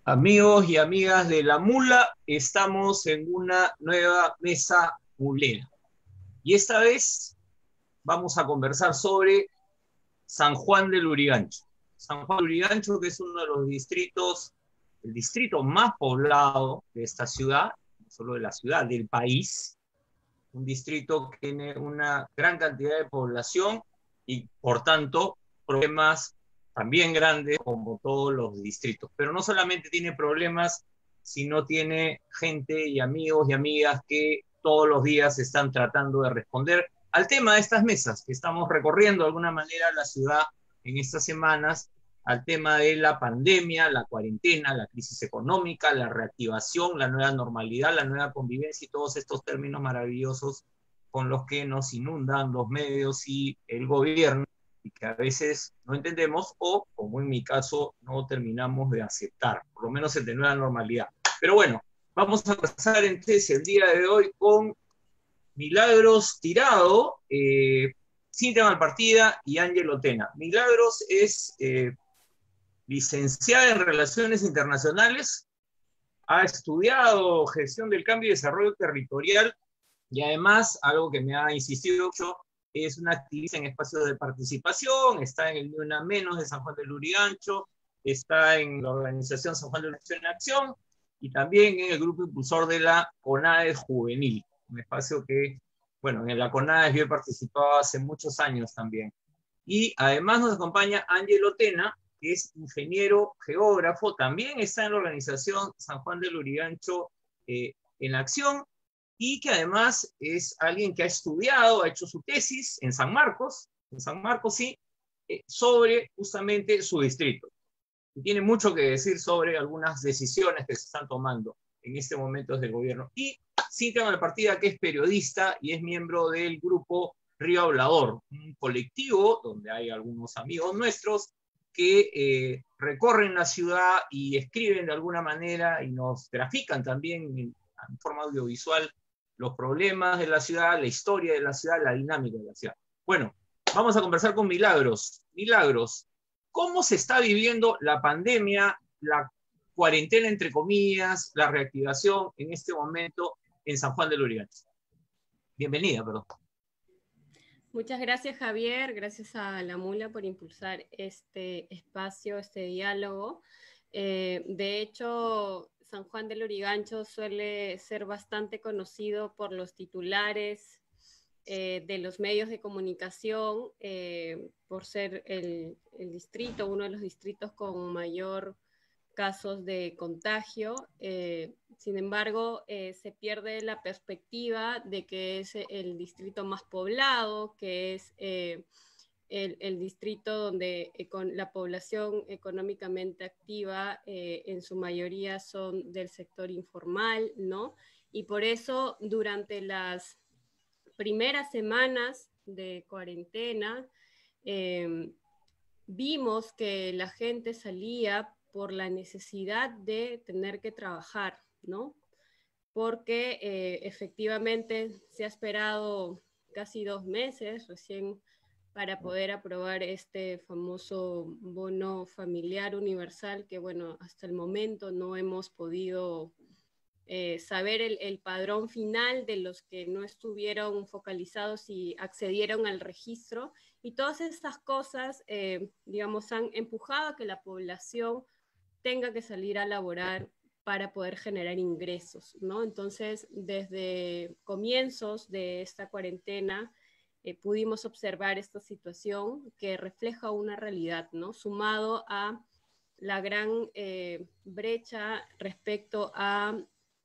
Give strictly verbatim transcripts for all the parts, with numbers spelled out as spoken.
Amigos y amigas de La Mula, estamos en una nueva mesa mulera. Y esta vez vamos a conversar sobre San Juan del Lurigancho. San Juan del Lurigancho, que es uno de los distritos, el distrito más poblado de esta ciudad, no solo de la ciudad, del país. Un distrito que tiene una gran cantidad de población y, por tanto, problemas también grandes como todos los distritos. Pero no solamente tiene problemas, sino tiene gente y amigos y amigas que todos los días están tratando de responder al tema de estas mesas, que estamos recorriendo de alguna manera la ciudad en estas semanas, al tema de la pandemia, la cuarentena, la crisis económica, la reactivación, la nueva normalidad, la nueva convivencia y todos estos términos maravillosos con los que nos inundan los medios y el gobierno y que a veces no entendemos o, como en mi caso, no terminamos de aceptar, por lo menos el de nueva normalidad. Pero bueno, vamos a pasar entonces el día de hoy con Milagros Tirado, eh, Cintia Malpartida y Ángel Tena. Milagros es eh, licenciada en Relaciones Internacionales, ha estudiado gestión del cambio y desarrollo territorial y además, algo que me ha insistido mucho, es una activista en espacios de participación, está en el Ni Una Menos de San Juan del Lurigancho, está en la organización San Juan de Lurigancho en Acción y también en el grupo impulsor de la CONADES Juvenil, un espacio que, bueno, en la CONADES yo he participado hace muchos años también. Y además nos acompaña Ángel Tena, que es ingeniero geógrafo, también está en la organización San Juan del Lurigancho eh, en Acción, y que además es alguien que ha estudiado, ha hecho su tesis en San Marcos, en San Marcos sí, eh, sobre justamente su distrito. Y tiene mucho que decir sobre algunas decisiones que se están tomando en este momento desde el gobierno. Y Cintia Malpartida, que es periodista y es miembro del grupo Río Hablador, un colectivo donde hay algunos amigos nuestros que eh, recorren la ciudad y escriben de alguna manera y nos grafican también en, en forma audiovisual los problemas de la ciudad, la historia de la ciudad, la dinámica de la ciudad. Bueno, vamos a conversar con Milagros. Milagros, ¿cómo se está viviendo la pandemia, la cuarentena entre comillas, la reactivación en este momento en San Juan del Lurigancho? Bienvenida, perdón. Muchas gracias, Javier. Gracias a La Mula por impulsar este espacio, este diálogo. Eh, de hecho, San Juan del Lurigancho suele ser bastante conocido por los titulares eh, de los medios de comunicación, eh, por ser el, el distrito, uno de los distritos con mayor casos de contagio. Eh, sin embargo, eh, se pierde la perspectiva de que es el distrito más poblado, que es eh, el, el distrito donde eh, con la población económicamente activa eh, en su mayoría son del sector informal, ¿no? Y por eso durante las primeras semanas de cuarentena eh, vimos que la gente salía por la necesidad de tener que trabajar, ¿no? Porque eh, efectivamente se ha esperado casi dos meses recién para poder aprobar este famoso bono familiar universal que, bueno, hasta el momento no hemos podido eh, saber el, el padrón final de los que no estuvieron focalizados y accedieron al registro. Y todas estas cosas, eh, digamos, han empujado a que la población tenga que salir a laborar para poder generar ingresos, ¿no? Entonces, desde comienzos de esta cuarentena, eh, pudimos observar esta situación que refleja una realidad, ¿no? Sumado a la gran eh, brecha respecto a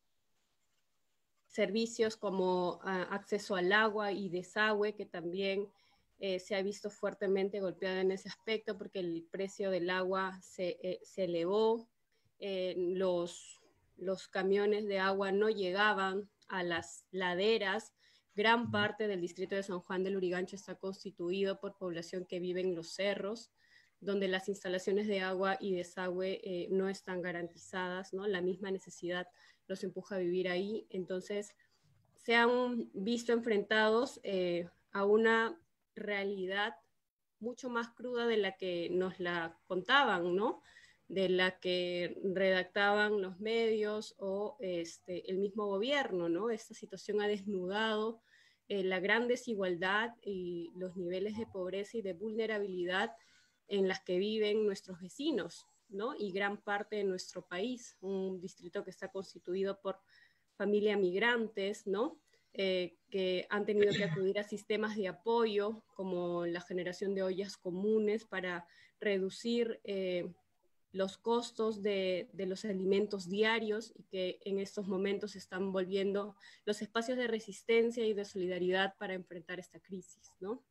servicios como uh, acceso al agua y desagüe, que también eh, se ha visto fuertemente golpeado en ese aspecto porque el precio del agua se, eh, se elevó, eh, los, los camiones de agua no llegaban a las laderas. Gran parte del distrito de San Juan del Lurigancho está constituido por población que vive en los cerros, donde las instalaciones de agua y desagüe eh, no están garantizadas, ¿no? La misma necesidad los empuja a vivir ahí. Entonces, se han visto enfrentados eh, a una realidad mucho más cruda de la que nos la contaban, ¿no? de la que redactaban los medios o este, el mismo gobierno, ¿no? Esta situación ha desnudado eh, la gran desigualdad y los niveles de pobreza y de vulnerabilidad en las que viven nuestros vecinos, ¿no? Y gran parte de nuestro país, un distrito que está constituido por familias migrantes, ¿no? Eh, que han tenido que acudir a sistemas de apoyo como la generación de ollas comunes para reducir eh, los costos de, de los alimentos diarios y que en estos momentos se están volviendo los espacios de resistencia y de solidaridad para enfrentar esta crisis, ¿no?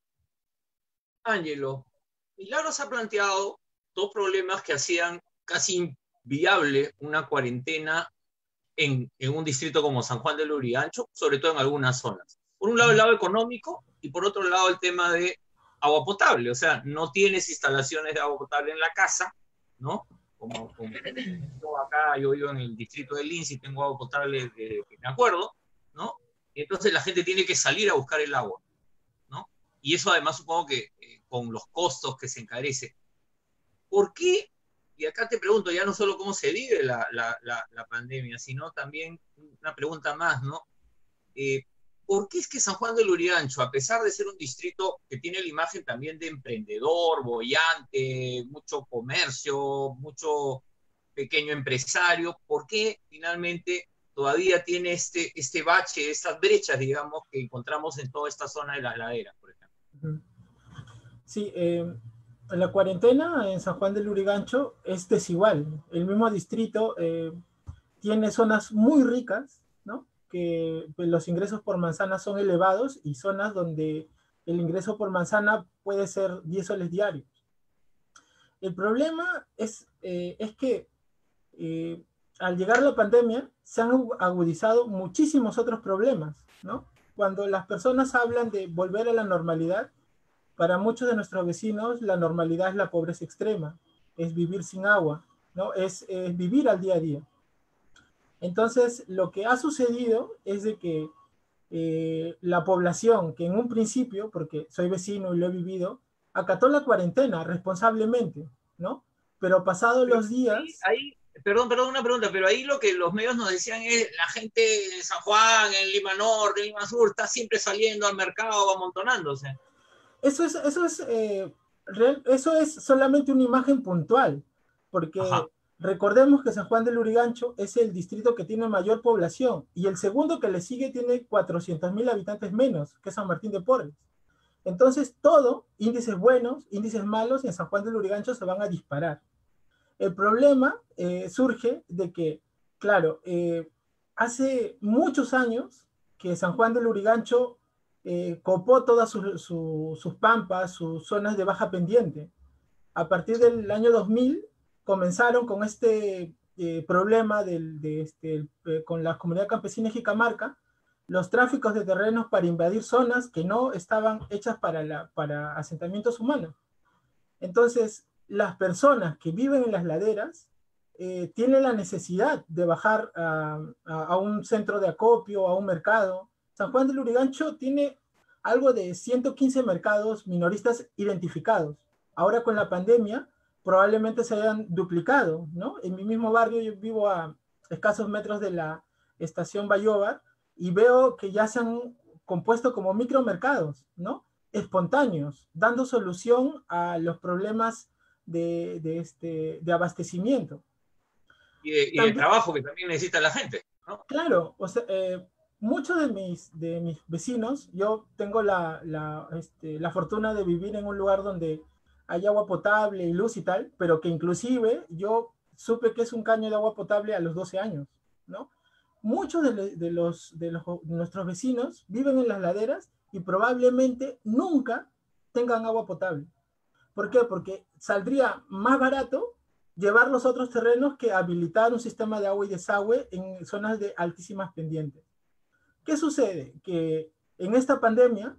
Ángelo, Milagros ha planteado dos problemas que hacían casi inviable una cuarentena en, en un distrito como San Juan del Lurigancho, sobre todo en algunas zonas. Por un lado el lado económico y por otro lado el tema de agua potable, o sea, no tienes instalaciones de agua potable en la casa, ¿no? Como, como yo acá, yo vivo en el distrito de Lince y tengo agua potable desde que me acuerdo, ¿no? Y entonces la gente tiene que salir a buscar el agua, ¿no? Y eso además supongo que eh, con los costos que se encarece. ¿Por qué? Y acá te pregunto ya no solo cómo se vive la, la, la, la pandemia, sino también una pregunta más, ¿no? Eh, ¿Por qué es que San Juan del Lurigancho, a pesar de ser un distrito que tiene la imagen también de emprendedor, boyante, mucho comercio, mucho pequeño empresario, ¿por qué finalmente todavía tiene este, este bache, estas brechas, digamos, que encontramos en toda esta zona de la ladera, por ejemplo? Sí, eh, la cuarentena en San Juan del Lurigancho es desigual. El mismo distrito eh, tiene zonas muy ricas, ¿no? Que pues, los ingresos por manzana son elevados y zonas donde el ingreso por manzana puede ser diez soles diarios. El problema es, eh, es que eh, al llegar la pandemia se han agudizado muchísimos otros problemas, ¿no? Cuando las personas hablan de volver a la normalidad, para muchos de nuestros vecinos la normalidad es la pobreza extrema, es vivir sin agua, ¿no? Es, es vivir al día a día. Entonces, lo que ha sucedido es de que eh, la población, que en un principio, porque soy vecino y lo he vivido, acató la cuarentena responsablemente, ¿no? Pero pasados Pero los días... ahí, ahí, perdón, perdón, una pregunta, pero ahí lo que los medios nos decían es la gente de San Juan, en Lima Norte, en Lima Sur, está siempre saliendo al mercado, amontonándose. Eso es, eso es, eh, real, eso es solamente una imagen puntual, Ajá. porque recordemos que San Juan del Lurigancho es el distrito que tiene mayor población y el segundo que le sigue tiene cuatrocientos mil habitantes menos que San Martín de Porres. Entonces, todo, índices buenos, índices malos, en San Juan del Lurigancho se van a disparar. El problema eh, surge de que, claro, eh, hace muchos años que San Juan del Lurigancho eh, copó todas su, su, sus pampas, sus zonas de baja pendiente. A partir del año dos mil comenzaron con este eh, problema del, de este, eh, con la comunidad campesina de Jicamarca, los tráficos de terrenos para invadir zonas que no estaban hechas para, la, para asentamientos humanos. Entonces, las personas que viven en las laderas eh, tienen la necesidad de bajar a, a, a un centro de acopio, a un mercado. San Juan del Lurigancho tiene algo de ciento quince mercados minoristas identificados. Ahora con la pandemia probablemente se hayan duplicado, ¿no? En mi mismo barrio yo vivo a escasos metros de la estación Bayobar y veo que ya se han compuesto como micromercados, ¿no? Espontáneos, dando solución a los problemas de, de, este, de abastecimiento. Y de, y de trabajo que también necesita la gente, ¿no? Claro, o sea, eh, muchos de mis, de mis vecinos, yo tengo la, la, este, la fortuna de vivir en un lugar donde hay agua potable y luz y tal, pero que inclusive yo supe que es un caño de agua potable a los doce años, ¿no? Muchos de, de, los, de, los, de nuestros vecinos viven en las laderas y probablemente nunca tengan agua potable. ¿Por qué? Porque saldría más barato llevar los otros terrenos que habilitar un sistema de agua y desagüe en zonas de altísimas pendientes. ¿Qué sucede? Que en esta pandemia,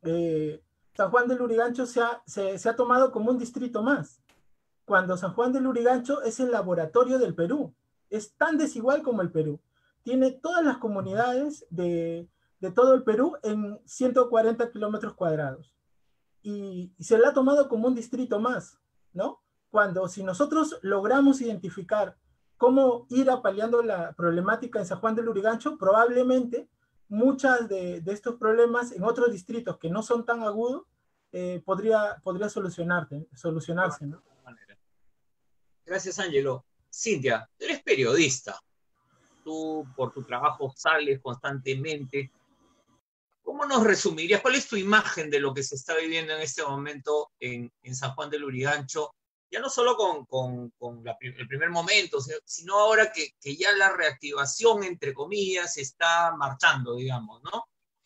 eh, San Juan del Lurigancho se ha, se, se ha tomado como un distrito más, cuando San Juan del Lurigancho es el laboratorio del Perú. Es tan desigual como el Perú. Tiene todas las comunidades de, de todo el Perú en ciento cuarenta kilómetros cuadrados. Y, y se le ha tomado como un distrito más, ¿no? cuando si nosotros logramos identificar cómo ir apaleando la problemática en San Juan del Lurigancho, probablemente muchas de, de estos problemas en otros distritos que no son tan agudos, eh, podría, podría solucionarte, solucionarse, ¿no? Gracias, Ángelo. Cintia, tú eres periodista. Tú, por tu trabajo, sales constantemente. ¿Cómo nos resumirías? ¿Cuál es tu imagen de lo que se está viviendo en este momento en, en San Juan del Lurigancho? Ya no solo con, con, con la, el primer momento, sino ahora que, que ya la reactivación, entre comillas, está marchando, digamos, ¿no?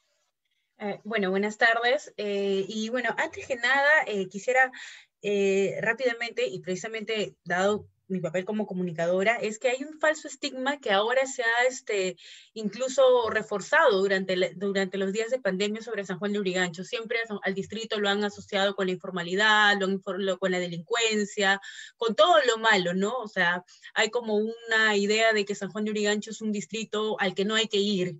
Eh, bueno, buenas tardes. Eh, y bueno, antes que nada, eh, quisiera eh, rápidamente, y precisamente dado mi papel como comunicadora, es que hay un falso estigma que ahora se ha este, incluso reforzado durante, la, durante los días de pandemia sobre San Juan de Lurigancho. Siempre al distrito lo han asociado con la informalidad, lo han, lo, con la delincuencia, con todo lo malo, ¿no? O sea, hay como una idea de que San Juan de Lurigancho es un distrito al que no hay que ir.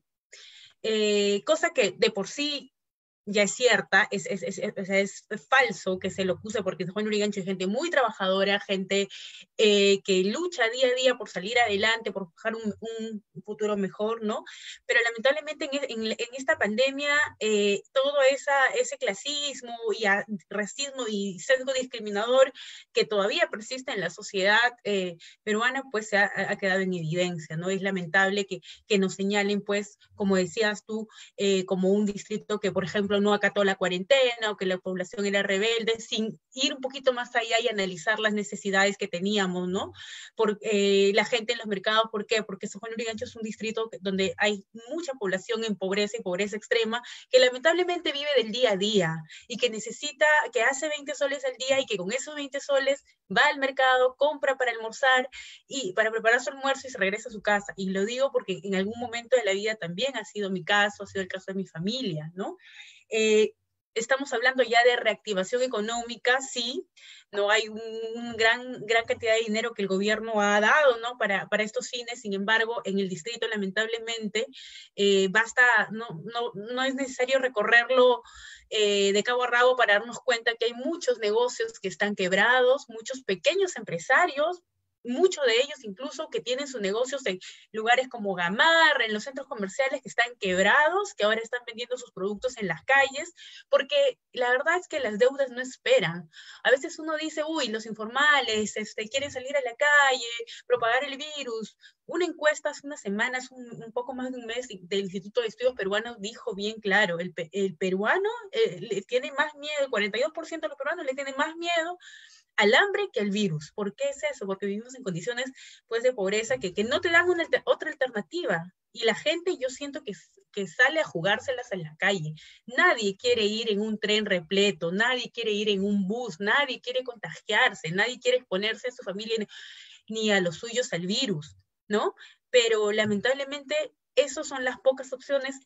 Eh, cosa que de por sí ya es cierta, es, es, es, es, es falso que se lo acuse, porque en San Juan de Lurigancho hay gente muy trabajadora, gente eh, que lucha día a día por salir adelante, por buscar un, un futuro mejor, ¿no? Pero lamentablemente en, en, en esta pandemia, eh, todo esa, ese clasismo y a, racismo y sesgo discriminador que todavía persiste en la sociedad eh, peruana, pues se ha, ha quedado en evidencia, ¿no? Es lamentable que, que nos señalen, pues, como decías tú, eh, como un distrito que, por ejemplo, no acató la cuarentena o que la población era rebelde, sin ir un poquito más allá y analizar las necesidades que teníamos, ¿no? Por, eh, la gente en los mercados, ¿por qué? Porque San Juan de Lurigancho es un distrito donde hay mucha población en pobreza y pobreza extrema, que lamentablemente vive del día a día y que necesita, que hace veinte soles al día y que con esos veinte soles va al mercado, compra para almorzar y para preparar su almuerzo y se regresa a su casa. Y lo digo porque en algún momento de la vida también ha sido mi caso, ha sido el caso de mi familia, ¿no? Eh, estamos hablando ya de reactivación económica, sí, no hay un, un gran, gran cantidad de dinero que el gobierno ha dado, ¿no? Para, para estos fines. Sin embargo, en el distrito, lamentablemente, eh, basta, no, no, no es necesario recorrerlo eh, de cabo a rabo para darnos cuenta que hay muchos negocios que están quebrados, muchos pequeños empresarios, muchos de ellos incluso que tienen sus negocios en lugares como Gamarra, en los centros comerciales que están quebrados, que ahora están vendiendo sus productos en las calles, porque la verdad es que las deudas no esperan. A veces uno dice, uy, los informales este, quieren salir a la calle, propagar el virus. Una encuesta hace unas semanas, un, un poco más de un mes, del Instituto de Estudios Peruanos dijo bien claro, el, el peruano eh, le tiene más miedo, el cuarenta y dos por ciento de los peruanos le tienen más miedo al hambre que al virus. ¿Por qué es eso? Porque vivimos en condiciones pues, de pobreza que, que no te dan una, otra alternativa. Y la gente, yo siento que, que sale a jugárselas en la calle. Nadie quiere ir en un tren repleto, nadie quiere ir en un bus, nadie quiere contagiarse, nadie quiere exponerse a su familia ni a los suyos al virus, ¿no? Pero lamentablemente, esas son las pocas opciones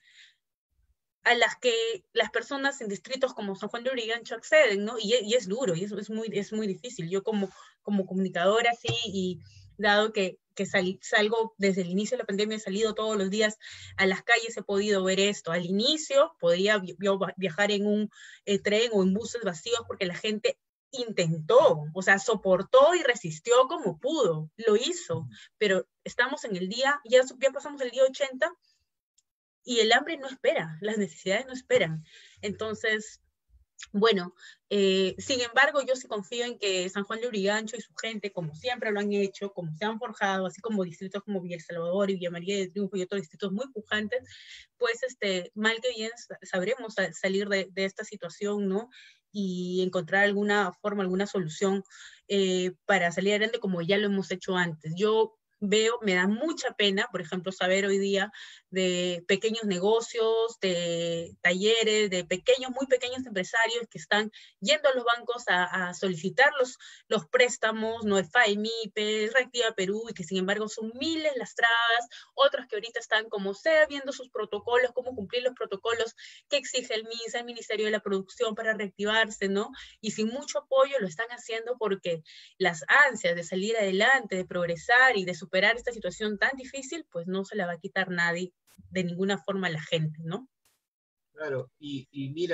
a las que las personas en distritos como San Juan de Lurigancho acceden, ¿no? Y, y es duro, y es, es, muy, es muy difícil. Yo como, como comunicadora, sí, y dado que, que sal, salgo desde el inicio de la pandemia, he salido todos los días a las calles, he podido ver esto. Al inicio podía yo viajar en un eh, tren o en buses vacíos porque la gente intentó, o sea, soportó y resistió como pudo, lo hizo, pero estamos en el día, ya, ya pasamos el día ochenta, y el hambre no espera, las necesidades no esperan. Entonces, bueno, eh, sin embargo, yo sí confío en que San Juan de Lurigancho y su gente, como siempre lo han hecho, como se han forjado, así como distritos como Villa El Salvador y Villa María de Triunfo y otros distritos muy pujantes, pues este, mal que bien sabremos salir de, de esta situación, ¿no? Y encontrar alguna forma, alguna solución eh, para salir adelante como ya lo hemos hecho antes. Yo veo, me da mucha pena, por ejemplo, saber hoy día de pequeños negocios, de talleres, de pequeños, muy pequeños empresarios que están yendo a los bancos a, a solicitar los, los préstamos, no F A I, MIPES, Reactiva Perú, y que sin embargo son miles las trabas, otros que ahorita están como sea viendo sus protocolos, cómo cumplir los protocolos que exige el MINSA, el Ministerio de la Producción para reactivarse, ¿no? Y sin mucho apoyo lo están haciendo porque las ansias de salir adelante, de progresar y de superar esta situación tan difícil, pues no se la va a quitar nadie, de ninguna forma a la gente, ¿no? Claro, y, y mira,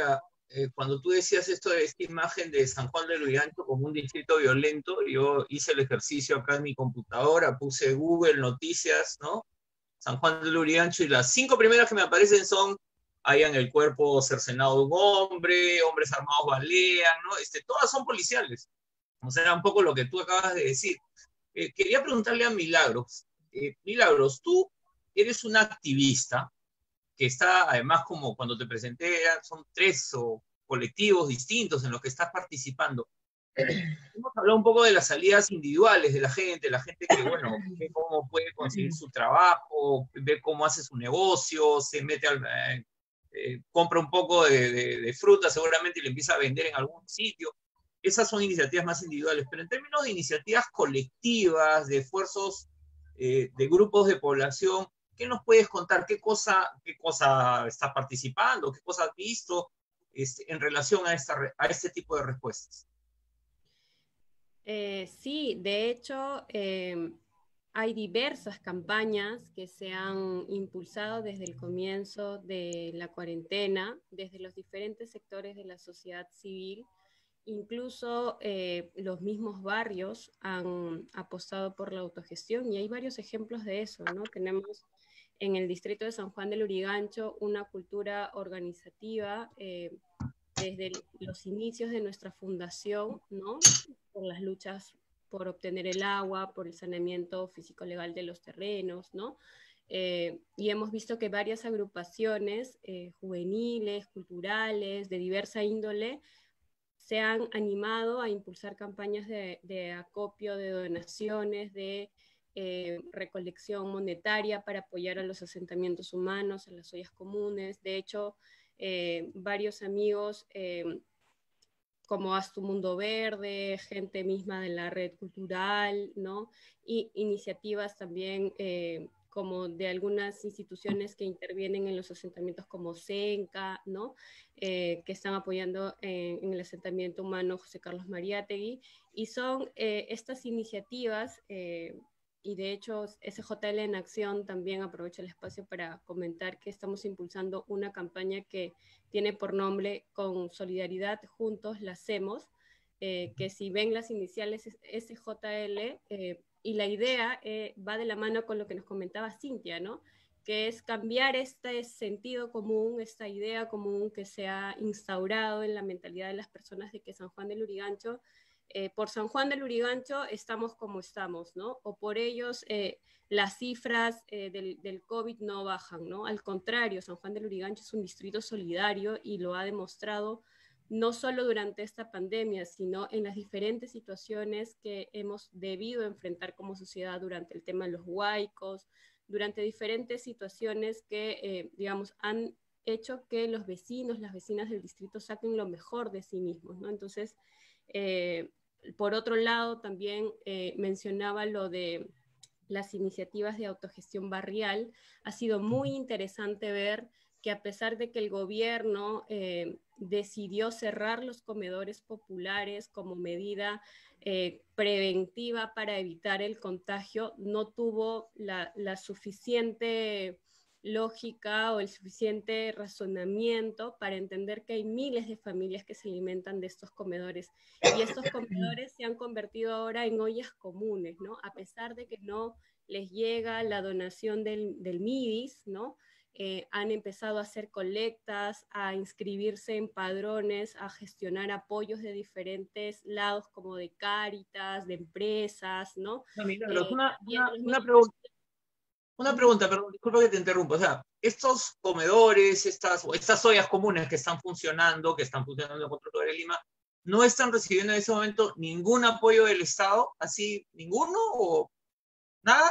eh, cuando tú decías esto de esta imagen de San Juan del Lurigancho como un distrito violento, yo hice el ejercicio acá en mi computadora, puse Google Noticias, ¿no? San Juan del Lurigancho, y las cinco primeras que me aparecen son: hayan el cuerpo cercenado de un hombre, hombres armados balean, ¿no? Este, todas son policiales. O sea, un poco lo que tú acabas de decir. Eh, quería preguntarle a Milagros. Eh, Milagros, tú eres una activista que está, además, como cuando te presenté, son tres o colectivos distintos en los que estás participando. Hemos hablado un poco de las salidas individuales de la gente, la gente que, bueno, ve cómo puede conseguir su trabajo, ve cómo hace su negocio, se mete al... Eh, eh, compra un poco de, de, de fruta seguramente y le empieza a vender en algún sitio. Esas son iniciativas más individuales, pero en términos de iniciativas colectivas, de esfuerzos eh, de grupos de población, ¿qué nos puedes contar? ¿Qué cosa, qué cosa estás participando? ¿Qué cosa has visto este, en relación a, esta, a este tipo de respuestas? Eh, sí, de hecho, eh, hay diversas campañas que se han impulsado desde el comienzo de la cuarentena, desde los diferentes sectores de la sociedad civil. Incluso eh, los mismos barrios han apostado por la autogestión y hay varios ejemplos de eso, ¿no? Tenemos en el distrito de San Juan del Lurigancho una cultura organizativa eh, desde los inicios de nuestra fundación, ¿no? Por las luchas por obtener el agua, por el saneamiento físico-legal de los terrenos, ¿no? Eh, y hemos visto que varias agrupaciones eh, juveniles, culturales, de diversa índole, se han animado a impulsar campañas de, de acopio, de donaciones, de eh, recolección monetaria para apoyar a los asentamientos humanos, a las ollas comunes. De hecho, eh, varios amigos eh, como Haz tu Mundo Verde, gente misma de la red cultural, ¿no? Y iniciativas también eh, como de algunas instituciones que intervienen en los asentamientos como SENCA, ¿no? Eh, que están apoyando en, en el asentamiento humano José Carlos Mariátegui. Y son eh, estas iniciativas, eh, y de hecho S J L en Acción también aprovecha el espacio para comentar que estamos impulsando una campaña que tiene por nombre Con Solidaridad Juntos la Hacemos, eh, que si ven las iniciales es S J L, eh, y la idea eh, va de la mano con lo que nos comentaba Cintia, ¿no? Que es cambiar este sentido común, esta idea común que se ha instaurado en la mentalidad de las personas de que San Juan del Lurigancho, eh, por San Juan del Lurigancho estamos como estamos, ¿no? O por ellos eh, las cifras eh, del, del COVID no bajan, ¿no? Al contrario, San Juan del Lurigancho es un distrito solidario y lo ha demostrado no solo durante esta pandemia, sino en las diferentes situaciones que hemos debido enfrentar como sociedad durante el tema de los huaicos, durante diferentes situaciones que, eh, digamos, han hecho que los vecinos, las vecinas del distrito saquen lo mejor de sí mismos, ¿no? Entonces, eh, por otro lado, también eh, mencionaba lo de las iniciativas de autogestión barrial. Ha sido muy interesante ver que a pesar de que el gobierno eh, decidió cerrar los comedores populares como medida eh, preventiva para evitar el contagio, no tuvo la, la suficiente lógica o el suficiente razonamiento para entender que hay miles de familias que se alimentan de estos comedores y estos comedores se han convertido ahora en ollas comunes, ¿no? A pesar de que no les llega la donación del, del MIDIS, ¿no? Eh, han empezado a hacer colectas, a inscribirse en padrones, a gestionar apoyos de diferentes lados como de Cáritas, de empresas, ¿no? No, Milagros, Eh, una, una, una pregunta. Una pregunta, perdón, disculpa que te interrumpa. O sea, estos comedores, estas, o estas ollas comunes que están funcionando, que están funcionando en otros lugares de Lima, ¿no están recibiendo en ese momento ningún apoyo del Estado? ¿Así, ninguno o nada?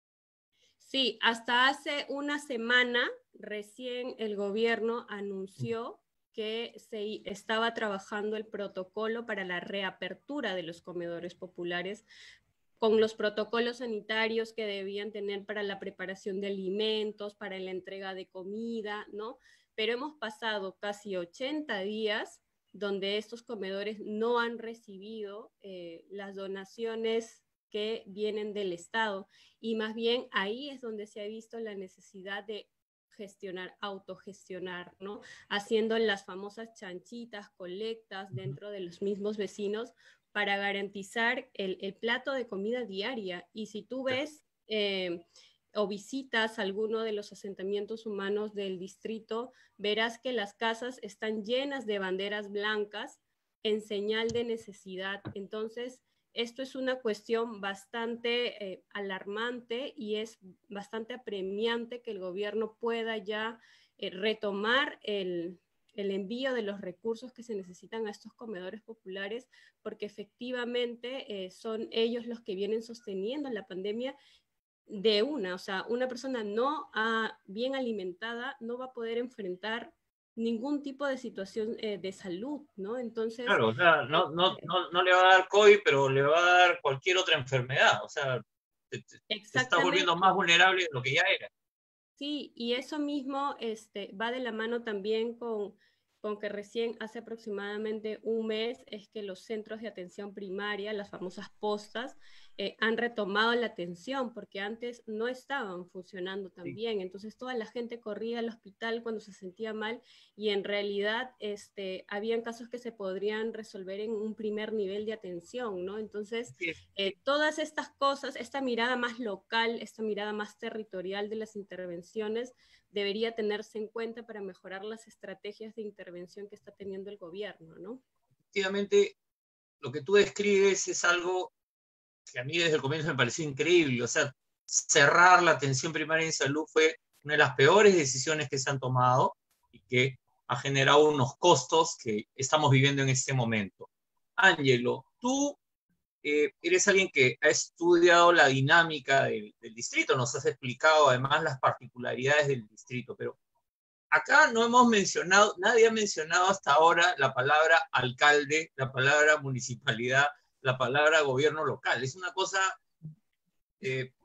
Sí, hasta hace una semana recién el gobierno anunció que se estaba trabajando el protocolo para la reapertura de los comedores populares con los protocolos sanitarios que debían tener para la preparación de alimentos, para la entrega de comida, ¿no? Pero hemos pasado casi ochenta días donde estos comedores no han recibido eh, las donaciones que vienen del Estado y más bien ahí es donde se ha visto la necesidad de gestionar, autogestionar, ¿no? Haciendo las famosas chanchitas, colectas dentro de los mismos vecinos para garantizar el, el plato de comida diaria. Y si tú ves eh, o visitas alguno de los asentamientos humanos del distrito, verás que las casas están llenas de banderas blancas en señal de necesidad. Entonces, esto es una cuestión bastante eh, alarmante y es bastante apremiante que el gobierno pueda ya eh, retomar el, el envío de los recursos que se necesitan a estos comedores populares, porque efectivamente eh, son ellos los que vienen sosteniendo la pandemia de una. O sea, una persona no ah, bien alimentada no va a poder enfrentar ningún tipo de situación eh, de salud, ¿no? Entonces... Claro, o sea, no, no, no, no le va a dar COVID, pero le va a dar cualquier otra enfermedad. O sea, te, te, te estás volviendo más vulnerable de lo que ya era. Sí, y eso mismo este, va de la mano también con, con que recién hace aproximadamente un mes es que los centros de atención primaria, las famosas postas, eh, han retomado la atención porque antes no estaban funcionando tan Sí. bien. Entonces toda la gente corría al hospital cuando se sentía mal y en realidad este, habían casos que se podrían resolver en un primer nivel de atención, ¿no? Entonces Sí. eh, todas estas cosas, esta mirada más local, esta mirada más territorial de las intervenciones debería tenerse en cuenta para mejorar las estrategias de intervención que está teniendo el gobierno, ¿no? Efectivamente, lo que tú describes es algo que a mí desde el comienzo me pareció increíble. O sea, cerrar la atención primaria en salud fue una de las peores decisiones que se han tomado y que ha generado unos costos que estamos viviendo en este momento. Ángelo, tú eh, eres alguien que ha estudiado la dinámica del, del distrito, nos has explicado además las particularidades del distrito, pero acá no hemos mencionado, nadie ha mencionado hasta ahora la palabra alcalde, la palabra municipalidad, la palabra gobierno local. Es una cosa eh,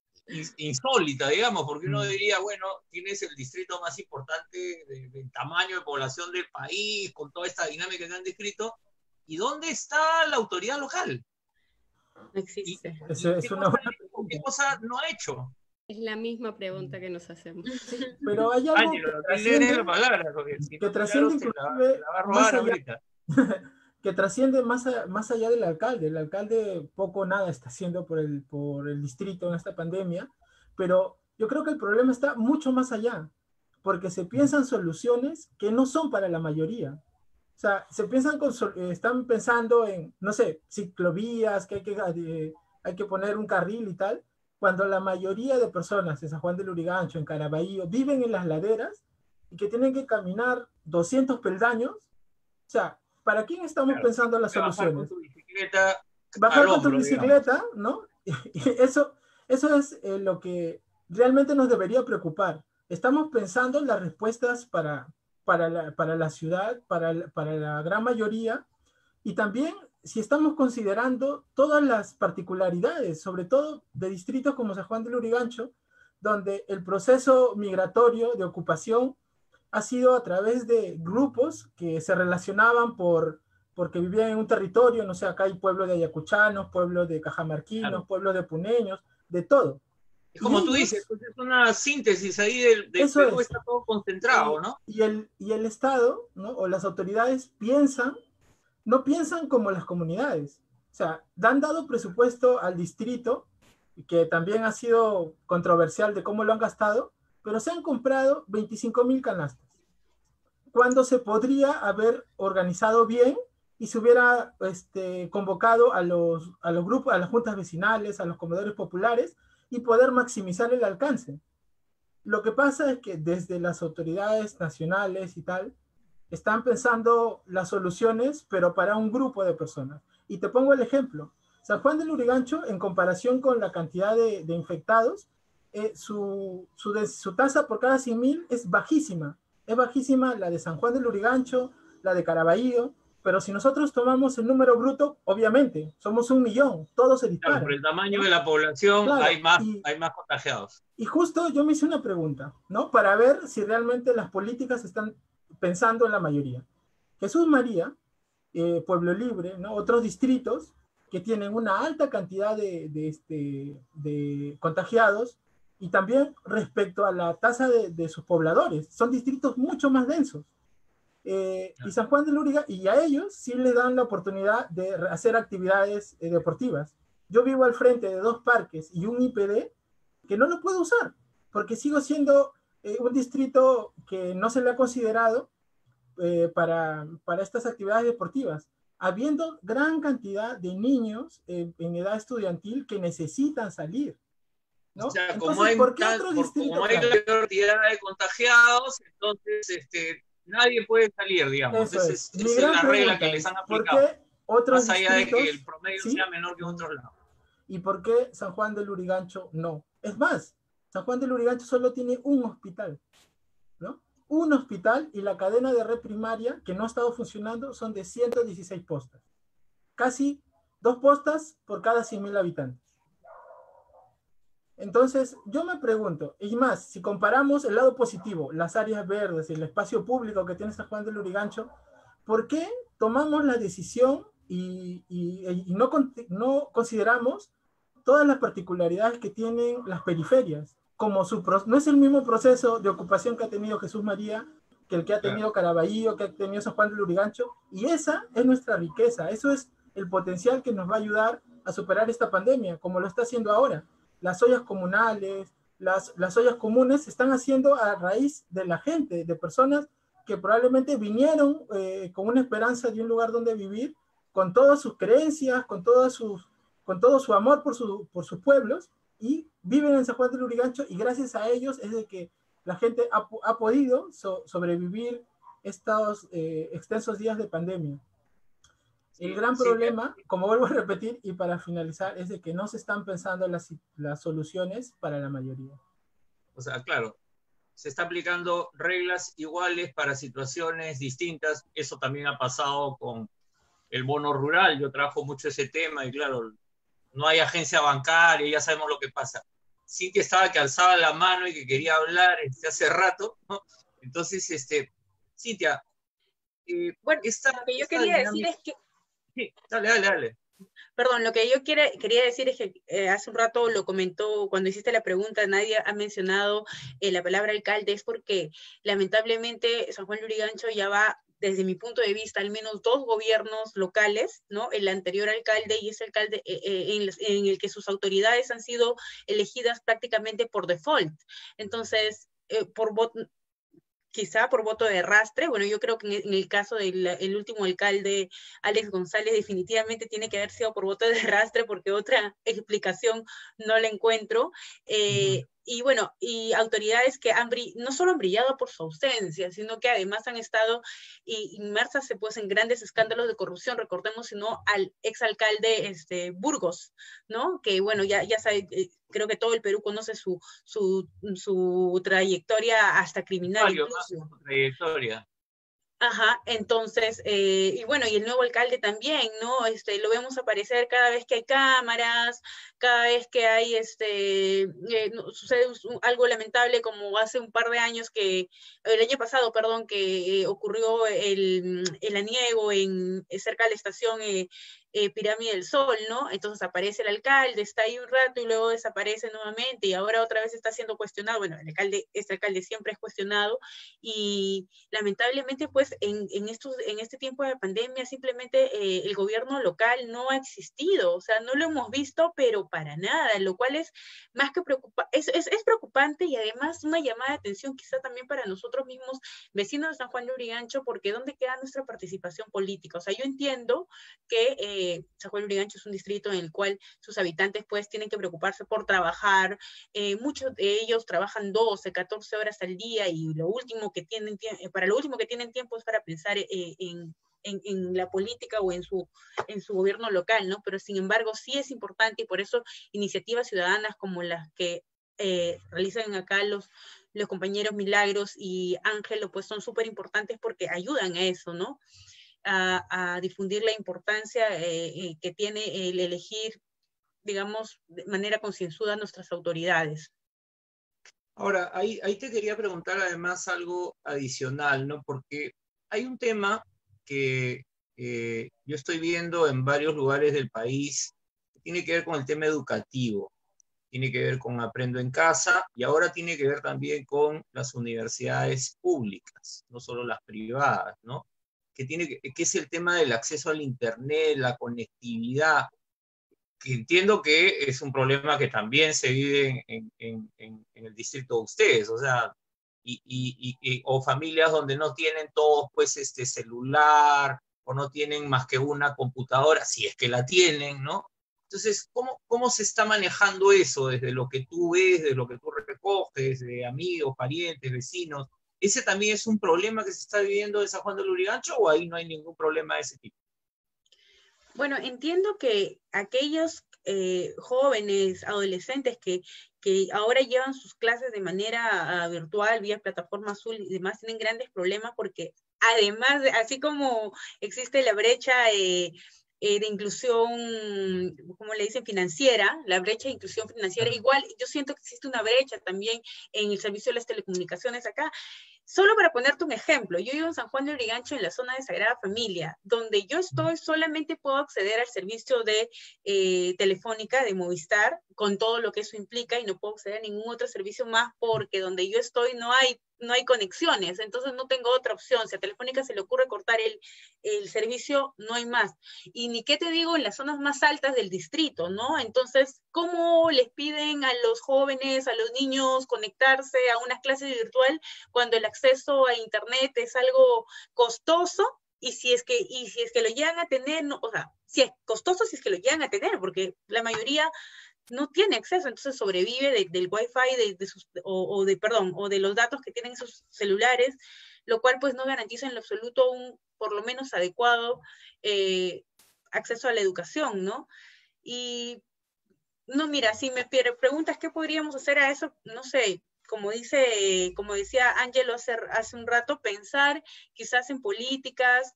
insólita, digamos, porque uno diría, bueno, tienes el distrito más importante del de tamaño de población del país, con toda esta dinámica que han descrito, ¿y dónde está la autoridad local? No existe. ¿Y, Es, y es qué, una cosa, buena qué cosa no ha hecho? Es la misma pregunta que nos hacemos. Pero hay algo Ángelo, que trasciende trasciende, la palabra, porque si que no, trasciende Milagros te la, inclusive te la va a más robar allá, ahorita. que trasciende más, a, más allá del alcalde. El alcalde poco o nada está haciendo por el, por el distrito en esta pandemia, pero yo creo que el problema está mucho más allá, porque se piensan soluciones que no son para la mayoría. O sea, se piensan con, están pensando en, no sé, ciclovías, que hay que, eh, hay que poner un carril y tal, cuando la mayoría de personas en San Juan del Lurigancho, en Caraballo, viven en las laderas y que tienen que caminar doscientos peldaños. O sea, ¿para quién estamos Claro, pensando las bajar con soluciones? tu bicicleta Bajar al con tu hombro, digamos. bicicleta, ¿no? Y eso, eso es eh, lo que realmente nos debería preocupar. Estamos pensando en las respuestas para, para, la, para la ciudad, para, para la gran mayoría, y también si estamos considerando todas las particularidades, sobre todo de distritos como San Juan del Lurigancho, donde el proceso migratorio de ocupación ha sido a través de grupos que se relacionaban por, porque vivían en un territorio, no sé, acá hay pueblos de ayacuchanos, pueblos de cajamarquinos, Claro. pueblos de puneños, de todo. Es como y tú ellos, dices, pues es una síntesis ahí del, del eso Perú, es. está todo concentrado, ¿no? Y, y, el, y el Estado, ¿no? O las autoridades piensan, no piensan como las comunidades. O sea, han dado presupuesto al distrito, que también ha sido controversial de cómo lo han gastado, pero se han comprado veinticinco mil canastas, cuando se podría haber organizado bien y se hubiera este, convocado a los, a los grupos, a las juntas vecinales, a los comedores populares y poder maximizar el alcance. Lo que pasa es que desde las autoridades nacionales y tal, están pensando las soluciones, pero para un grupo de personas. Y te pongo el ejemplo. San Juan del Lurigancho, en comparación con la cantidad de, de infectados, eh, su, su, de, su tasa por cada cien mil es bajísima. Es bajísima la de San Juan del Lurigancho, la de Caraballo, pero si nosotros tomamos el número bruto, obviamente, somos un millón, todo se dispara. Claro, por el tamaño, ¿no?, de la población, claro, hay, más, y, hay más contagiados. Y justo yo me hice una pregunta, ¿no? Para ver si realmente las políticas están pensando en la mayoría. Jesús María, eh, Pueblo Libre, ¿no? Otros distritos que tienen una alta cantidad de, de, este, de contagiados, Y también respecto a la tasa de, de sus pobladores, son distritos mucho más densos. Eh, y San Juan de Lurigancho, y a ellos sí les dan la oportunidad de hacer actividades eh, deportivas. Yo vivo al frente de dos parques y un I P D que no lo puedo usar, porque sigo siendo eh, un distrito que no se le ha considerado eh, para, para estas actividades deportivas, habiendo gran cantidad de niños eh, en edad estudiantil que necesitan salir, ¿no? O sea, Entonces, como hay, ¿por qué tal, otro por, distrito, como hay claro? cantidad de contagiados, entonces este, nadie puede salir, digamos. Eso Esa es. es, Mi esa es gran la regla pregunta que les es, han ¿por aplicado. qué otros Más allá de que el distritos promedio sí? sea menor que en otros lados. ¿Y por qué San Juan de Lurigancho no? Es más, San Juan de Lurigancho solo tiene un hospital, ¿no? Un hospital, y la cadena de red primaria que no ha estado funcionando son de ciento dieciséis postas. Casi dos postas por cada cien mil habitantes. Entonces, yo me pregunto, y más, si comparamos el lado positivo, las áreas verdes, el espacio público que tiene San Juan de Lurigancho, ¿por qué tomamos la decisión y, y, y no, no consideramos todas las particularidades que tienen las periferias? Como su, no es el mismo proceso de ocupación que ha tenido Jesús María, que el que ha tenido Caraballo, que ha tenido San Juan de Lurigancho, y esa es nuestra riqueza, eso es el potencial que nos va a ayudar a superar esta pandemia, como lo está haciendo ahora. Las ollas comunales, las, las ollas comunes se están haciendo a raíz de la gente, de personas que probablemente vinieron eh, con una esperanza de un lugar donde vivir, con todas sus creencias, con, todas sus, con todo su amor por, su, por sus pueblos, y viven en San Juan de Lurigancho, y gracias a ellos es de que la gente ha, ha podido so, sobrevivir estos eh, extensos días de pandemia. El gran problema, como vuelvo a repetir y para finalizar, es de que no se están pensando las, las soluciones para la mayoría. O sea, claro, se está aplicando reglas iguales para situaciones distintas. Eso también ha pasado con el bono rural. Yo trabajo mucho ese tema y claro, no hay agencia bancaria, ya sabemos lo que pasa. Cintia estaba que alzaba la mano y que quería hablar este, hace rato, ¿no? Entonces, este, Cintia, eh, bueno, esta, lo que yo esta quería dinámica... decir es que Sí, dale, dale, dale. Perdón, lo que yo quiere, quería decir es que eh, hace un rato lo comentó, cuando hiciste la pregunta, nadie ha mencionado eh, la palabra alcalde, es porque lamentablemente San Juan de Lurigancho ya va, desde mi punto de vista, al menos dos gobiernos locales, ¿no? El anterior alcalde y ese alcalde eh, eh, en, en el que sus autoridades han sido elegidas prácticamente por default. Entonces, eh, por voto, quizá por voto de arrastre. Bueno, yo creo que en el caso del el último alcalde, Alex González, definitivamente tiene que haber sido por voto de arrastre, porque otra explicación no la encuentro. Eh, uh-huh. Y bueno, y autoridades que han no solo han brillado por su ausencia, sino que además han estado inmersas pues, en grandes escándalos de corrupción. Recordemos, sino al exalcalde este, Burgos, ¿no? Que bueno, ya, ya sabe, creo que todo el Perú conoce su, su, su trayectoria hasta criminal. Mario, incluso. Su trayectoria. Ajá, entonces, eh, y bueno, y el nuevo alcalde también, ¿no? Este, lo vemos aparecer cada vez que hay cámaras, cada vez que hay, este, eh, no, sucede algo lamentable como hace un par de años que, el año pasado, perdón, que eh, ocurrió el, el aniego en, cerca de la estación eh, eh, Pirámide del Sol, ¿no? Entonces aparece el alcalde, está ahí un rato y luego desaparece nuevamente y ahora otra vez está siendo cuestionado. Bueno, el alcalde, este alcalde siempre es cuestionado y lamentablemente, pues, en, en, estos, en este tiempo de pandemia simplemente eh, el gobierno local no ha existido, o sea, no lo hemos visto, pero para nada, lo cual es más que preocupante, es, es, es preocupante y además una llamada de atención quizá también para nosotros mismos, vecinos de San Juan de Lurigancho, porque ¿dónde queda nuestra participación política? O sea, yo entiendo que eh, San Juan de Lurigancho es un distrito en el cual sus habitantes pues tienen que preocuparse por trabajar, eh, muchos de ellos trabajan doce, catorce horas al día y lo último que tienen, para lo último que tienen tiempo es para pensar eh, en En, en la política o en su, en su gobierno local, ¿no? Pero sin embargo sí es importante y por eso iniciativas ciudadanas como las que eh, realizan acá los, los compañeros Milagros y Ángelo, pues son súper importantes porque ayudan a eso, ¿no? A, a difundir la importancia eh, eh, que tiene el elegir, digamos, de manera concienzuda a nuestras autoridades. Ahora, ahí, ahí te quería preguntar además algo adicional, ¿no? Porque hay un tema que eh, yo estoy viendo en varios lugares del país, que tiene que ver con el tema educativo. tiene que ver con Aprendo en Casa, y ahora tiene que ver también con las universidades públicas, no solo las privadas, ¿no? Que, tiene que, que es el tema del acceso al Internet, la conectividad, que entiendo que es un problema que también se vive en, en, en, en el distrito de ustedes, o sea, y, y, y, o familias donde no tienen todos, pues, este celular, o no tienen más que una computadora, si es que la tienen, ¿no? Entonces, ¿cómo, cómo se está manejando eso desde lo que tú ves, desde lo que tú recoges, de amigos, parientes, vecinos? ¿Ese también es un problema que se está viviendo en San Juan del Lurigancho o ahí no hay ningún problema de ese tipo? Bueno, entiendo que aquellos eh, jóvenes, adolescentes que, que ahora llevan sus clases de manera uh, virtual, vía plataforma azul y demás, tienen grandes problemas porque además, así como existe la brecha eh, eh, de inclusión, como le dicen, financiera, la brecha de inclusión financiera, igual yo siento que existe una brecha también en el servicio de las telecomunicaciones acá. Solo para ponerte un ejemplo, yo vivo en San Juan de Lurigancho, en la zona de Sagrada Familia, donde yo estoy, solamente puedo acceder al servicio de eh, telefónica de Movistar, con todo lo que eso implica, y no puedo acceder a ningún otro servicio más, porque donde yo estoy no hay, no hay conexiones, entonces no tengo otra opción. Si a Telefónica se le ocurre cortar el, el servicio, no hay más. Y ni qué te digo en las zonas más altas del distrito, ¿no? Entonces, ¿cómo les piden a los jóvenes, a los niños, conectarse a una clase virtual cuando el acceso a internet es algo costoso? Y si es que, y si es que lo llegan a tener, no, o sea, si es costoso, si es que lo llegan a tener, porque la mayoría no tiene acceso, entonces sobrevive de, del wifi de, de sus, o, o de, perdón, o de los datos que tienen sus celulares, lo cual pues no garantiza en lo absoluto un, por lo menos adecuado, eh, acceso a la educación, ¿no? Y, no, mira, si me preguntas qué podríamos hacer a eso, no sé, como dice, como decía Ángelo hace, hace un rato, pensar quizás en políticas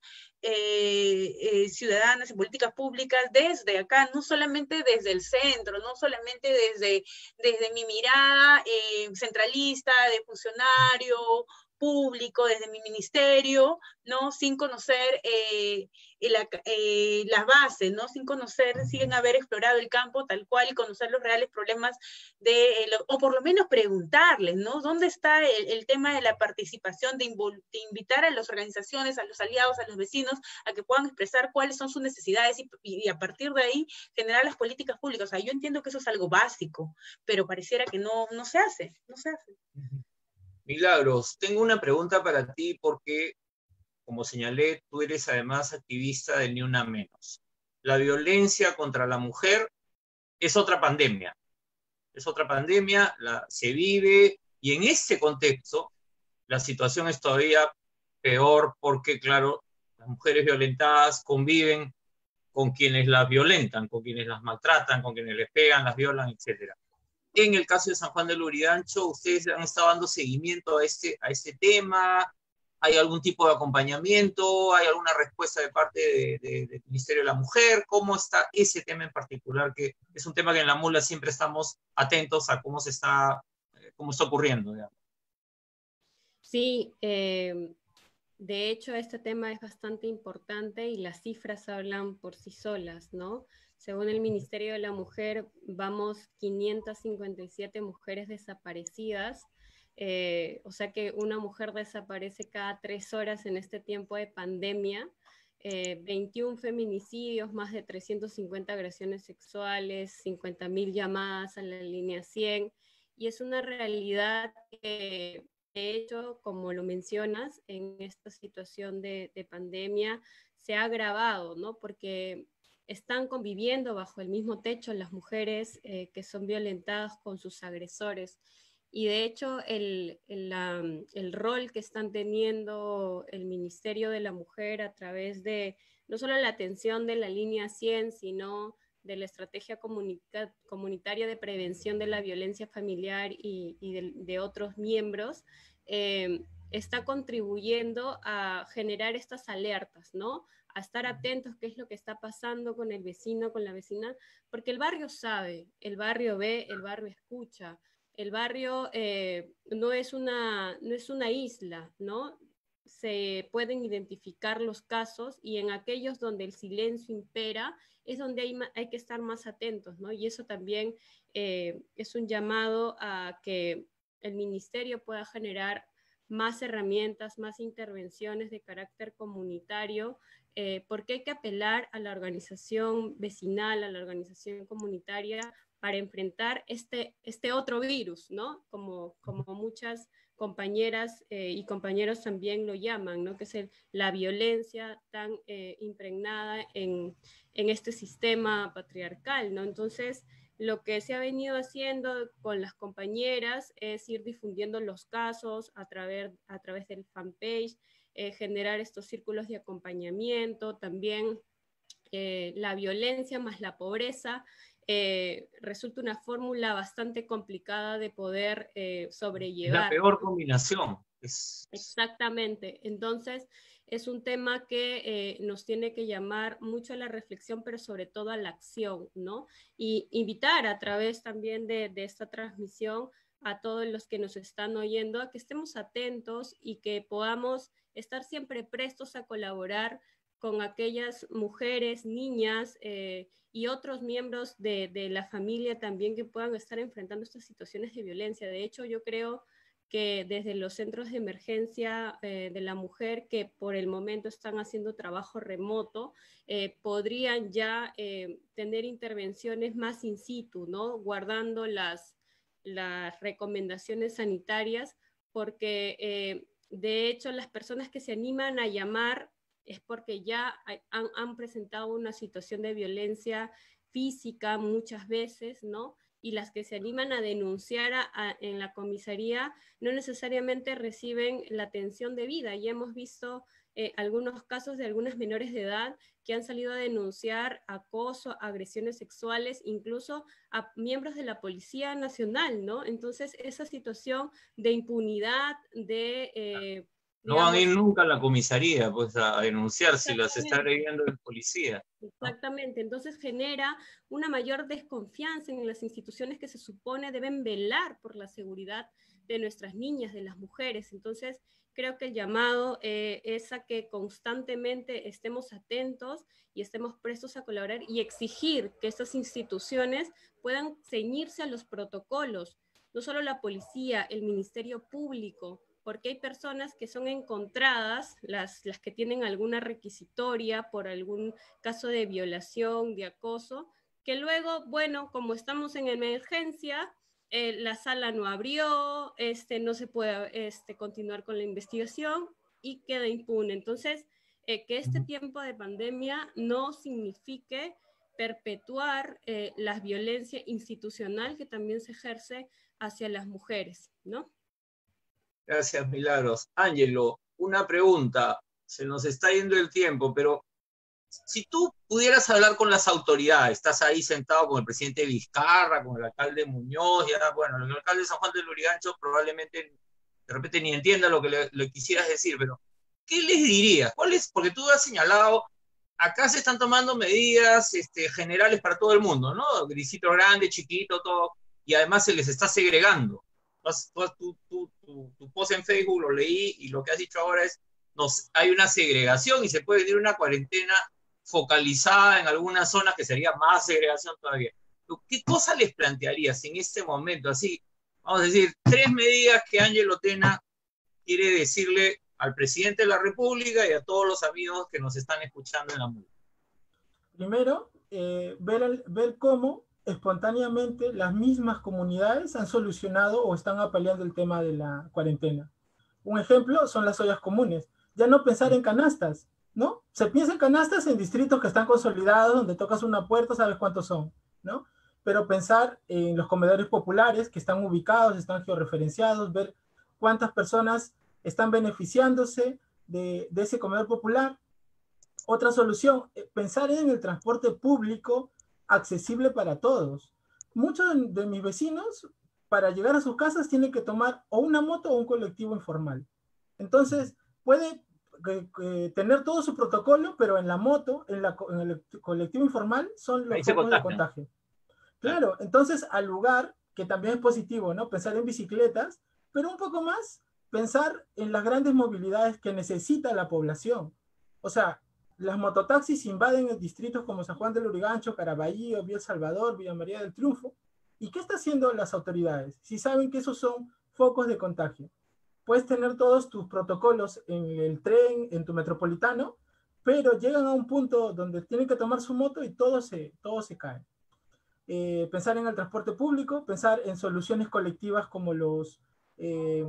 eh, eh, ciudadanas, en políticas públicas desde acá, no solamente desde el centro, no solamente desde, desde mi mirada eh, centralista, de funcionario público, desde mi ministerio, ¿no? Sin conocer eh, la, eh, las bases, ¿no? Sin conocer, sin haber explorado el campo tal cual y conocer los reales problemas de, eh, o por lo menos preguntarles, ¿no? ¿Dónde está el, el tema de la participación, de, de invitar a las organizaciones, a los aliados, a los vecinos, a que puedan expresar cuáles son sus necesidades y, y a partir de ahí generar las políticas públicas? O sea, yo entiendo que eso es algo básico, pero pareciera que no, no se hace, no se hace. Milagros, tengo una pregunta para ti porque, como señalé, tú eres además activista de Ni Una Menos. La violencia contra la mujer es otra pandemia, es otra pandemia, la, se vive, y en este contexto la situación es todavía peor porque, claro, las mujeres violentadas conviven con quienes las violentan, con quienes las maltratan, con quienes les pegan, las violan, etcétera. En el caso de San Juan del Lurigancho, ¿ustedes han estado dando seguimiento a este, a este tema? ¿Hay algún tipo de acompañamiento? ¿Hay alguna respuesta de parte de, de, del Ministerio de la Mujer? ¿Cómo está ese tema en particular? Que es un tema que en la mula siempre estamos atentos a cómo se está, cómo está ocurriendo, digamos. Sí, eh, de hecho este tema es bastante importante y las cifras hablan por sí solas, ¿no? Según el Ministerio de la Mujer, vamos quinientas cincuenta y siete mujeres desaparecidas, eh, o sea que una mujer desaparece cada tres horas en este tiempo de pandemia, eh, veintiún feminicidios, más de trescientas cincuenta agresiones sexuales, cincuenta mil llamadas a la línea cien, y es una realidad que, de hecho, como lo mencionas, en esta situación de, de pandemia se ha agravado, ¿no? Porque están conviviendo bajo el mismo techo las mujeres eh, que son violentadas con sus agresores. Y de hecho, el, el, la, el rol que están teniendo el Ministerio de la Mujer a través de no solo la atención de la línea cien, sino de la estrategia comunica, comunitaria de prevención de la violencia familiar y, y de, de otros miembros, eh, está contribuyendo a generar estas alertas, ¿no? A estar atentos qué es lo que está pasando con el vecino, con la vecina, porque el barrio sabe, el barrio ve, el barrio escucha. El barrio eh, no, es una, no es una isla, ¿no? se pueden identificar los casos, y en aquellos donde el silencio impera es donde hay, hay que estar más atentos, ¿no? Y eso también eh, es un llamado a que el ministerio pueda generar más herramientas, más intervenciones de carácter comunitario, eh, porque hay que apelar a la organización vecinal, a la organización comunitaria, para enfrentar este, este otro virus, ¿no? Como, como muchas compañeras eh, y compañeros también lo llaman, ¿no? Que es el, la violencia tan eh, impregnada en, en este sistema patriarcal, ¿no? Entonces, lo que se ha venido haciendo con las compañeras es ir difundiendo los casos a través, a través del fanpage, eh, generar estos círculos de acompañamiento, también eh, la violencia más la pobreza, eh, resulta una fórmula bastante complicada de poder eh, sobrellevar. Es la peor combinación. Es... Exactamente. Entonces, es un tema que eh, nos tiene que llamar mucho a la reflexión, pero sobre todo a la acción, ¿no? Y invitar a través también de, de esta transmisión a todos los que nos están oyendo a que estemos atentos y que podamos estar siempre prestos a colaborar con aquellas mujeres, niñas eh, y otros miembros de, de la familia también que puedan estar enfrentando estas situaciones de violencia. De hecho, yo creo que desde los centros de emergencia eh, de la mujer, que por el momento están haciendo trabajo remoto, eh, podrían ya eh, tener intervenciones más in situ, ¿no? Guardando las, las recomendaciones sanitarias, porque eh, de hecho las personas que se animan a llamar es porque ya han, han presentado una situación de violencia física muchas veces, ¿no? Y las que se animan a denunciar a, a, en la comisaría no necesariamente reciben la atención debida. Ya hemos visto eh, algunos casos de algunas menores de edad que han salido a denunciar acoso, agresiones sexuales, incluso a miembros de la Policía Nacional, ¿no? Entonces, esa situación de impunidad, de... Eh, No van a ir nunca a la comisaría pues, a denunciar si las está agrediendo el policía. Exactamente, entonces genera una mayor desconfianza en las instituciones que se supone deben velar por la seguridad de nuestras niñas, de las mujeres. Entonces, creo que el llamado eh, es a que constantemente estemos atentos y estemos prestos a colaborar y exigir que estas instituciones puedan ceñirse a los protocolos, no solo la policía, el Ministerio Público, porque hay personas que son encontradas, las, las que tienen alguna requisitoria por algún caso de violación, de acoso, que luego, bueno, como estamos en emergencia, eh, la sala no abrió, este, no se puede este, continuar con la investigación y queda impune. Entonces, eh, que este tiempo de pandemia no signifique perpetuar eh, la violencia institucional que también se ejerce hacia las mujeres, ¿no? Gracias, Milagros. Ángelo, una pregunta. Se nos está yendo el tiempo, pero si tú pudieras hablar con las autoridades, estás ahí sentado con el presidente Vizcarra, con el alcalde Muñoz, ya, bueno, el alcalde de San Juan del Lurigancho probablemente de repente ni entienda lo que le, le quisieras decir, pero ¿qué les dirías? ¿Cuál es? Porque tú has señalado, acá se están tomando medidas este, generales para todo el mundo, ¿no? Grisitos grandes, chiquitos, todo, y además se les está segregando. Tu, tu, tu, tu, tu post en Facebook lo leí y lo que has dicho ahora es nos, hay una segregación y se puede venir una cuarentena focalizada en algunas zonas que sería más segregación todavía. ¿Qué cosa les plantearías en este momento? Así, vamos a decir, tres medidas que Ángelo Tena quiere decirle al presidente de la República y a todos los amigos que nos están escuchando en la música. Primero, eh, ver, ver cómo espontáneamente las mismas comunidades han solucionado o están apaleando el tema de la cuarentena. Un ejemplo son las ollas comunes. Ya no pensar en canastas, ¿no? Se piensa en canastas en distritos que están consolidados, donde tocas una puerta, sabes cuántos son, ¿no? Pero pensar en los comedores populares que están ubicados, están georreferenciados, ver cuántas personas están beneficiándose de, de ese comedor popular. Otra solución, pensar en el transporte público accesible para todos. Muchos de, de mis vecinos, para llegar a sus casas, tienen que tomar o una moto o un colectivo informal. Entonces, puede que, que tener todo su protocolo, pero en la moto, en, la, en el colectivo informal, son los focos de contagio. Claro, claro, entonces, al lugar, que también es positivo, ¿no? Pensar en bicicletas, pero un poco más, pensar en las grandes movilidades que necesita la población. O sea, las mototaxis invaden distritos como San Juan del Lurigancho, Caraballo, Villa El Salvador, Villa María del Triunfo. ¿Y qué están haciendo las autoridades? Si saben que esos son focos de contagio. Puedes tener todos tus protocolos en el tren, en tu metropolitano, pero llegan a un punto donde tienen que tomar su moto y todo se, todo se cae. Eh, pensar en el transporte público, pensar en soluciones colectivas como los eh,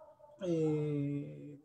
eh,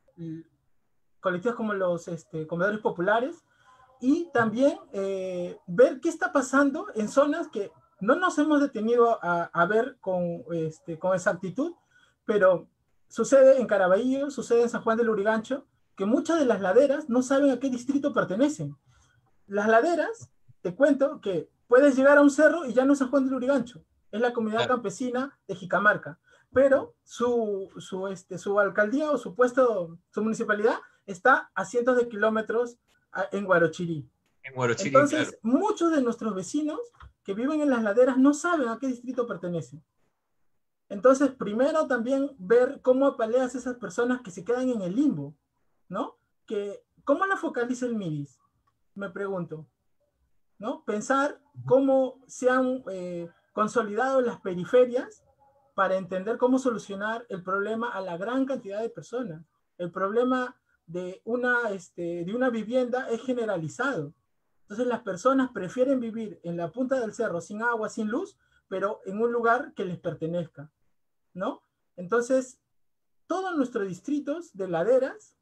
colectivos como los este, comedores populares, y también eh, ver qué está pasando en zonas que no nos hemos detenido a, a ver con, este, con exactitud, pero sucede en Caraballo, sucede en San Juan del Lurigancho, que muchas de las laderas no saben a qué distrito pertenecen. Las laderas, te cuento que puedes llegar a un cerro y ya no es San Juan del Lurigancho, es la comunidad claro. campesina de Jicamarca, pero su, su, este, su alcaldía o su puesto, su municipalidad está a cientos de kilómetros a, en Guarochirí. En Guarochirí, Entonces, claro. muchos de nuestros vecinos que viven en las laderas no saben a qué distrito pertenecen. Entonces, primero también ver cómo apaleas a esas personas que se quedan en el limbo, ¿no? Que, ¿cómo la focaliza el MIDIS? Me pregunto, ¿no? Pensar cómo se han eh, consolidado las periferias para entender cómo solucionar el problema a la gran cantidad de personas. El problema de una, este, de una vivienda es generalizado. Entonces las personas prefieren vivir en la punta del cerro sin agua, sin luz, pero en un lugar que les pertenezca, ¿no? Entonces, todos nuestros distritos de laderas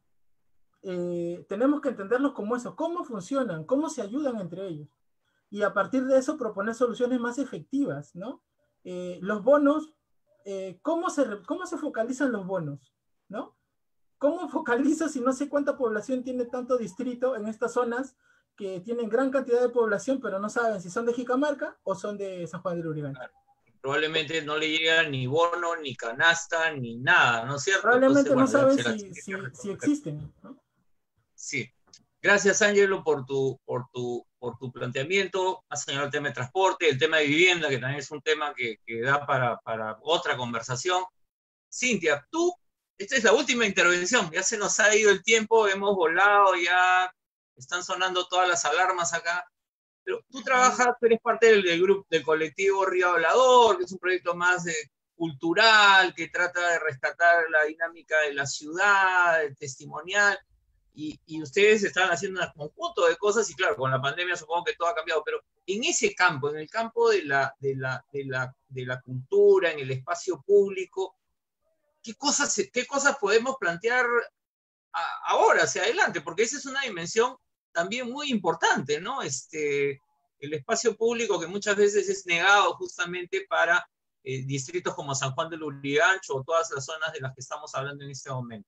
eh, tenemos que entenderlos como eso, cómo funcionan, cómo se ayudan entre ellos. Y a partir de eso proponer soluciones más efectivas, ¿no? Eh, los bonos, eh, ¿cómo, se, ¿cómo se focalizan los bonos? ¿No? ¿Cómo focalizo si no sé cuánta población tiene tanto distrito en estas zonas que tienen gran cantidad de población, pero no saben si son de Jicamarca o son de San Juan del Lurigancho? Claro. Probablemente no le llega ni bono, ni canasta, ni nada, ¿no es cierto? Probablemente Entonces, bueno, no saben si, si, si existen, ¿no? Sí. Gracias, Ángelo, por tu, por, tu, por tu planteamiento. Has señalado el tema de transporte, el tema de vivienda, que también es un tema que, que da para, para otra conversación. Cintia, tú, esta es la última intervención, ya se nos ha ido el tiempo, hemos volado, ya están sonando todas las alarmas acá, pero tú trabajas, tú eres parte del, del grupo, del colectivo Río Hablador, que es un proyecto más de, cultural, que trata de rescatar la dinámica de la ciudad, el testimonial, y, y ustedes están haciendo un conjunto de cosas, y claro, con la pandemia supongo que todo ha cambiado, pero en ese campo, en el campo de la, de la, de la, de la cultura, en el espacio público, ¿qué cosas, qué cosas podemos plantear a, ahora, hacia adelante? Porque esa es una dimensión también muy importante, ¿no? Este, el espacio público que muchas veces es negado justamente para eh, distritos como San Juan del Lurigancho o todas las zonas de las que estamos hablando en este momento.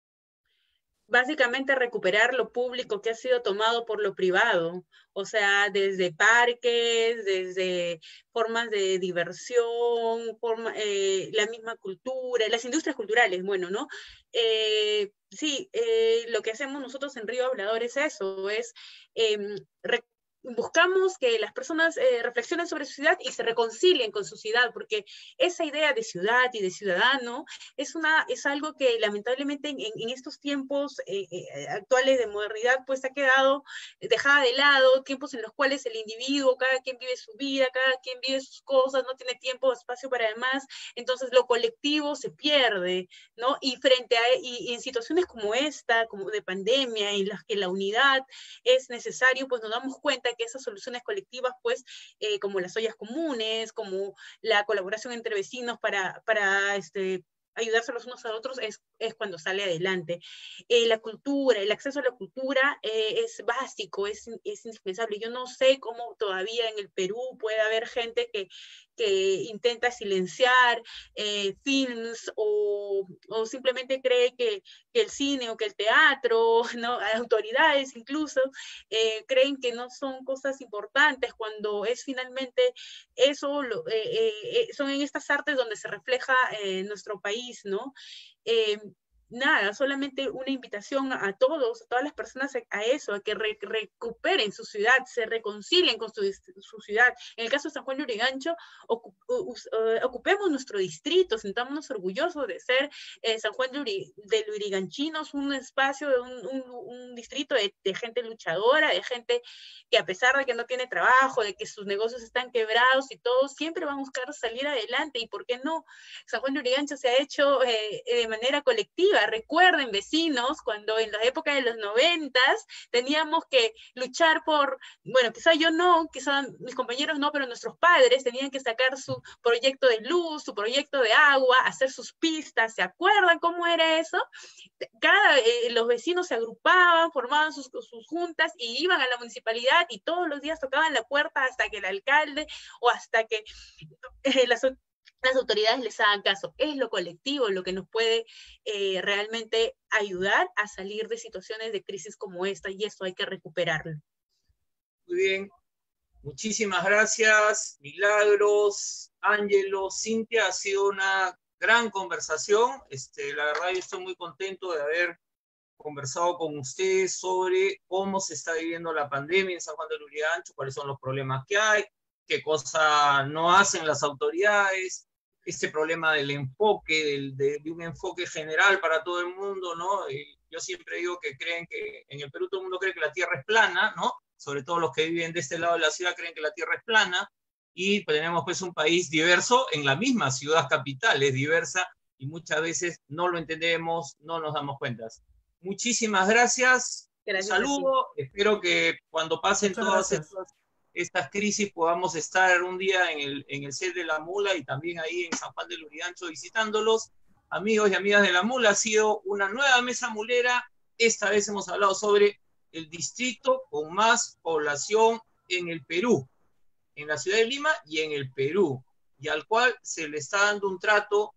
Básicamente recuperar lo público que ha sido tomado por lo privado, o sea, desde parques, desde formas de diversión, forma, eh, la misma cultura, las industrias culturales, bueno, ¿no? Eh, sí, eh, lo que hacemos nosotros en Río Hablador es eso, es eh, buscamos que las personas eh, reflexionen sobre su ciudad y se reconcilien con su ciudad, porque esa idea de ciudad y de ciudadano es, una, es algo que lamentablemente en, en estos tiempos eh, eh, actuales de modernidad pues ha quedado dejada de lado, tiempos en los cuales el individuo, cada quien vive su vida, cada quien vive sus cosas, no tiene tiempo o espacio para demás, entonces lo colectivo se pierde, ¿no? Y frente a, y, y en situaciones como esta, como de pandemia, en las que la unidad es necesario, pues nos damos cuenta que esas soluciones colectivas, pues, eh, como las ollas comunes, como la colaboración entre vecinos para, para este, ayudarse los unos a otros, es, es cuando sale adelante. Eh, la cultura, el acceso a la cultura eh, es básico, es, es indispensable. Yo no sé cómo todavía en el Perú puede haber gente que, que intenta silenciar eh, films o, o simplemente cree que, que el cine o que el teatro, ¿no? Autoridades incluso, eh, creen que no son cosas importantes cuando es finalmente eso, lo, eh, eh, son en estas artes donde se refleja eh, nuestro país, ¿no? Eh, nada, solamente una invitación a todos, a todas las personas a eso, a que re, recuperen su ciudad, se reconcilien con su, su ciudad. En el caso de San Juan de Lurigancho, ocup, uh, uh, ocupemos nuestro distrito, sintámonos orgullosos de ser eh, San Juan de, Uri, de Luriganchinos, un espacio, un, un, un distrito de, de gente luchadora, de gente que a pesar de que no tiene trabajo, de que sus negocios están quebrados y todo, siempre van a buscar salir adelante. ¿Y por qué no? San Juan de Lurigancho se ha hecho eh, de manera colectiva. Recuerden, vecinos, cuando en la época de los noventas teníamos que luchar por, bueno, quizá yo no, quizá mis compañeros no, pero nuestros padres tenían que sacar su proyecto de luz, su proyecto de agua, hacer sus pistas. ¿Se acuerdan cómo era eso? Cada, eh, los vecinos se agrupaban, formaban sus, sus juntas y iban a la municipalidad y todos los días tocaban la puerta hasta que el alcalde o hasta que eh, las las autoridades les hagan caso. Es lo colectivo lo que nos puede eh, realmente ayudar a salir de situaciones de crisis como esta, y eso hay que recuperarlo. Muy bien. Muchísimas gracias, Milagros, Ángelo, Cintia. Ha sido una gran conversación. Este, la verdad, yo estoy muy contento de haber conversado con ustedes sobre cómo se está viviendo la pandemia en San Juan de Lurigancho, cuáles son los problemas que hay, qué cosa no hacen las autoridades, este problema del enfoque, del, de, de un enfoque general para todo el mundo, ¿no? Y yo siempre digo que creen que en el Perú todo el mundo cree que la Tierra es plana, ¿no? Sobre todo los que viven de este lado de la ciudad creen que la Tierra es plana, y tenemos pues un país diverso en la misma ciudad capital, es diversa, y muchas veces no lo entendemos, no nos damos cuenta. Muchísimas gracias, gracias un saludo, espero que cuando pasen Muchas todas gracias. estas estas crisis podamos estar un día en el, en el set de La Mula y también ahí en San Juan de Lurigancho visitándolos. Amigos y amigas de La Mula, ha sido una nueva mesa mulera. Esta vez hemos hablado sobre el distrito con más población en el Perú, en la ciudad de Lima y en el Perú, y al cual se le está dando un trato,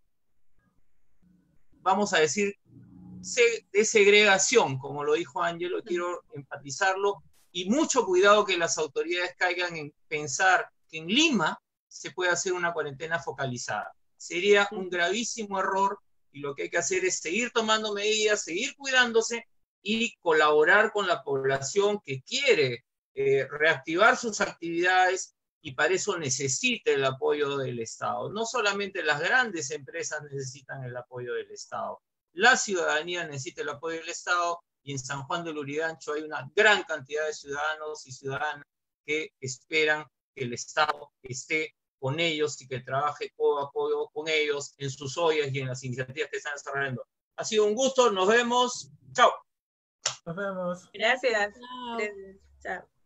vamos a decir, de segregación, como lo dijo Ángelo, quiero enfatizarlo. Y mucho cuidado que las autoridades caigan en pensar que en Lima se puede hacer una cuarentena focalizada. Sería un gravísimo error, y lo que hay que hacer es seguir tomando medidas, seguir cuidándose y colaborar con la población que quiere eh, reactivar sus actividades, y para eso necesita el apoyo del Estado. No solamente las grandes empresas necesitan el apoyo del Estado, la ciudadanía necesita el apoyo del Estado. Y en San Juan de Lurigancho hay una gran cantidad de ciudadanos y ciudadanas que esperan que el Estado esté con ellos y que trabaje codo a codo con ellos en sus ollas y en las iniciativas que están desarrollando. Ha sido un gusto, nos vemos. Chao. Nos vemos. Gracias. Chao. Gracias. Chao.